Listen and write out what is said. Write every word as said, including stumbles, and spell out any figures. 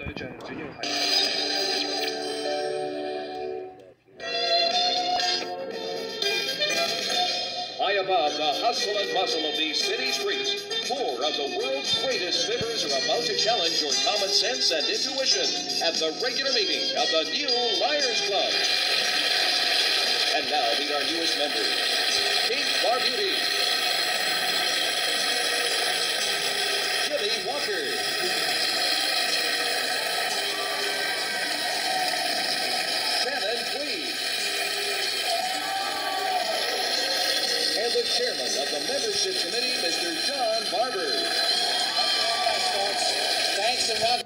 High above the hustle and bustle of these city streets, four of the world's greatest fibbers are about to challenge your common sense and intuition at the regular meeting of the new Liars Club. And now meet our newest members, Pink Bar Beauty, Jimmy Walker, Shannon Tweed, and the chairman of the membership committee, Mister John Barber. Thanks and welcome.